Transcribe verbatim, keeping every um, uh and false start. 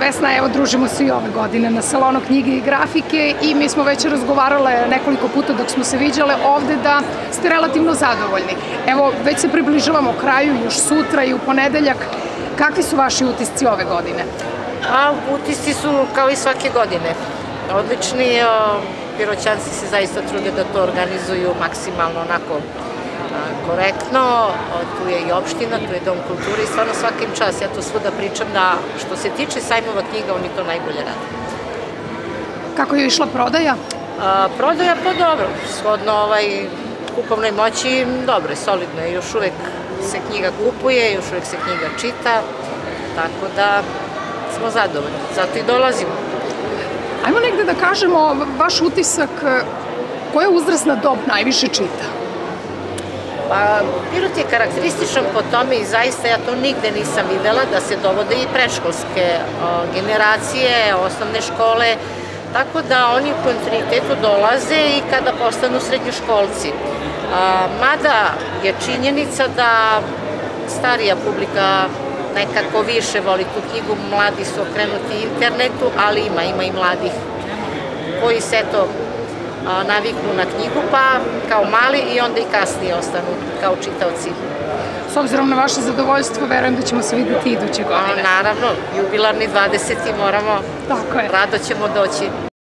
Vesna, evo družimo se i ove godine na Salonu knjige i grafike i mi smo već razgovarale nekoliko puta dok smo se viđale ovde da ste relativno zadovoljni. Evo, već se približavamo kraju, još sutra i u ponedeljak. Kakvi su vaši utisci ove godine? A utisci su kao i svake godine. Odlični, Piroćanci se zaista trude da to organizuju maksimalno onako korektno, tu je i opština, tu je Dom kulture i stvarno svakim čas, ja to svuda pričam da što se tiče sajmova knjiga, oni to najbolje rade. Kako je išla prodaja? Prodaja pa dobro, shodno ovaj kupovnoj moći, dobro je, solidno je, još uvek se knjiga kupuje, još uvek se knjiga čita, tako da smo zadovoljni, zato i dolazimo. Ajmo negde da kažemo vaš utisak, koja uzrasna dob najviše čita? Pa, Pirot je karakterističan po tome i zaista ja to nigde nisam videla da se dovode i predškolske generacije, osnovne škole, tako da oni u kontinuitetu dolaze i kada postanu srednjoškolci. Mada je činjenica da starija publika nekako više voli tu knjigu, mladi su okrenuti internetu, ali ima, ima i mladih koji se eto naviknu na knjigu, pa kao mali i onda i kasnije ostanu kao čitaoci. S obzirom na vaše zadovoljstvo, verujem da ćemo se videti iduće godine. Naravno, jubilarni dvadeseti moramo, rado ćemo doći.